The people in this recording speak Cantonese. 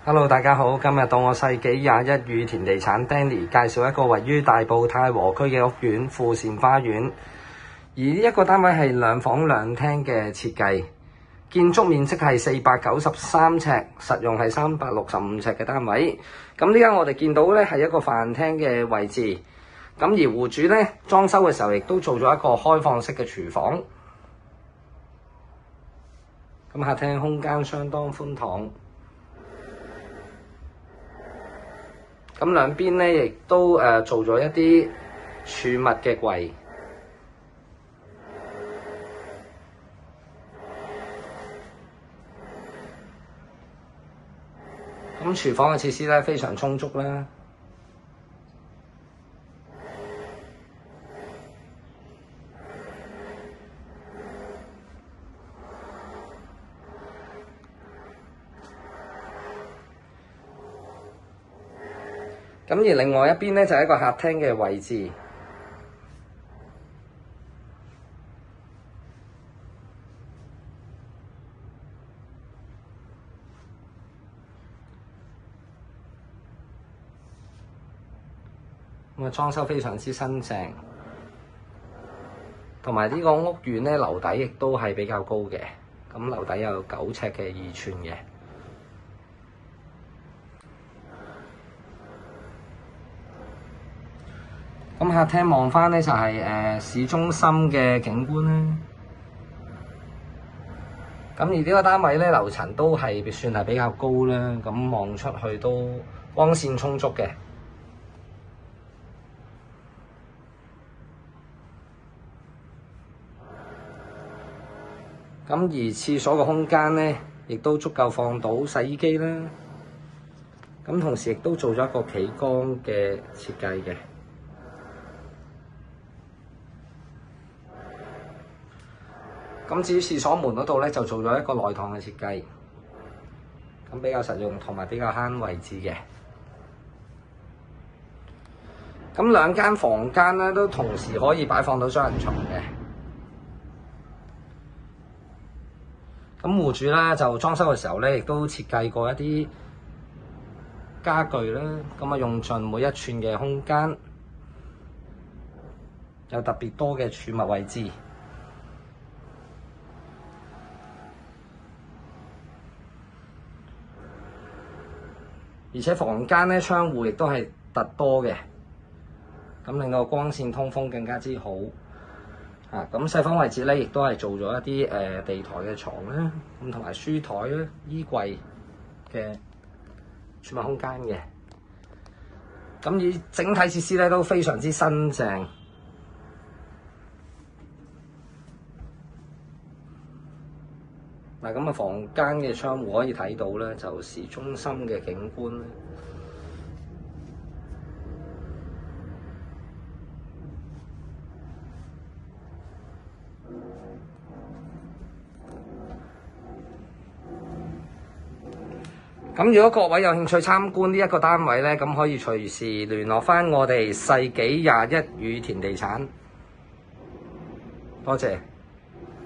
Hello， 大家好，今日到我世紀21宇田地產 Danny 介紹一個位於大埔太和區嘅屋苑富善花園。而呢一個單位係2房2廳嘅設計，建築面積係493尺，實用係365尺嘅單位。咁呢間我哋見到咧係一個飯廳嘅位置。咁而戶主咧裝修嘅時候亦都做咗一個開放式嘅廚房。咁客廳空間相當寬敞。咁兩邊咧亦都做咗一啲儲物嘅櫃。咁廚房嘅設施咧非常充足啦。咁而另外一邊咧就係一個客廳嘅位置。咁啊，裝修非常之新淨，同埋呢個屋苑咧樓底亦都係比較高嘅，咁樓底有9尺嘅2寸嘅。咁客廳望翻咧就係市中心嘅景觀啦。咁而呢個單位咧樓層都係算係比較高啦，咁望出去都光線充足嘅。咁而廁所嘅空間咧，亦都足夠放到洗衣機啦。咁同時亦都做咗一個企缸嘅設計嘅。咁至於廁所門嗰度咧，就做咗一個內趟嘅設計，咁比較實用同埋比較慳位置嘅。咁兩間房間咧都同時可以擺放到雙人床嘅。咁戶主咧就裝修嘅時候咧，亦都設計過一啲家具啦，咁啊用盡每一寸嘅空間，有特別多嘅儲物位置。而且房間咧窗戶亦都係突多嘅，咁令到光線通風更加之好。咁細房位置咧，亦都係做咗一啲地台嘅床啦，咁同埋書台啦、衣櫃嘅儲物空間嘅。咁而整體設施咧都非常之新淨。咁啊，房間嘅窗戶可以睇到咧，就市中心嘅景觀咧。咁如果各位有興趣參觀呢一個單位咧，咁可以隨時聯絡返我哋世紀21宇田地產。多謝。